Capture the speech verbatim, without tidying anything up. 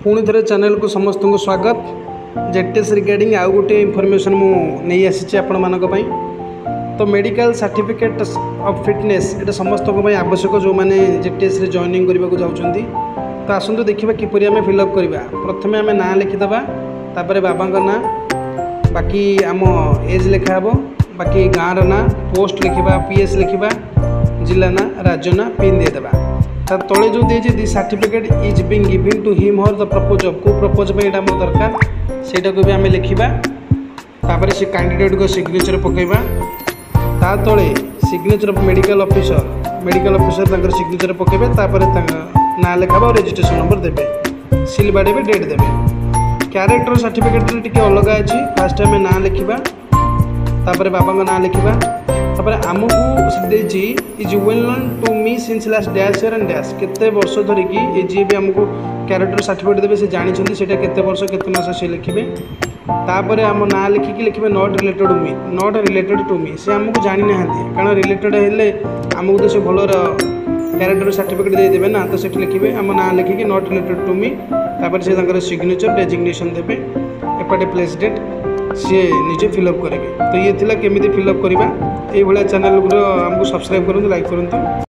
पुणी थे चैनल को समस्त को स्वागत। जेटेस रिगार्डिंग आउ गोटे इनफॉरमेशन मु नहीं आसी आपण मानक पई। तो मेडिकल सर्टिफिकेट ऑफ फिटनेस ये समस्त आवश्यक जो मैंने जेटेस रे जॉइनिंग करने को जाउछंती। तो आसतु देखा किपरि आम फिलअप करवा। प्रथमे आम ना लिखिदबा, तापर बाबा ना, बाकी आम एज लिखा हे, बाकी गाँव ना, पोस्ट लिखा, पीएस लिखा, जिला ना, राज्य ना, पिन देदेबा। तार तले जो दे the certificate is being given to him और द प्रपोज ऑफ को प्रपोज पे एटा मोर दरकार सेटा को भी आम लिखा। तापर से कैंडिडेट को सिग्नेचर पकेबा। ता तले signature of medical officer medical officer ताकर सिग्नेचर पकेबे। तापर ना लिखा और रजिस्ट्रेशन नंबर देबे, सील बाड़ेबे, डेट देबे। कैरेक्टर सर्टिफिकेट रे टिके अलग अछि। फास्ट आम ना लिखा, तापर बाबा ना लिखा, तापर आमको देछि is well known to me since last dash year and dash केते वर्ष धरिकी ए जी भी आमको कैरेक्टर सर्टिफिकेट देबे। से जानि छथि सेटा केते वर्ष केते मास से लिखिबे। तापर आम ना लिखिकी लिखिबे not related to me, not related to me. से आमको जानि नाहंती, कारण रिलेटेड हेले आमको तो से भलर कैरेक्टर सर्टिफिकेट दे देबे ना। तो सेठी लिखिबे आम ना लिखिकी नॉट रिलेटेड टू मी। तापर से तांकर सिग्नेचर डेजिग्नेशन देबे, एपटे प्लेस डेट सी निजे फिलअप करेंगे। तो ये थिला केमिति फिलअप करवा। ये चैनल को आमको सब्सक्राइब करूँ, लाइक करूँ।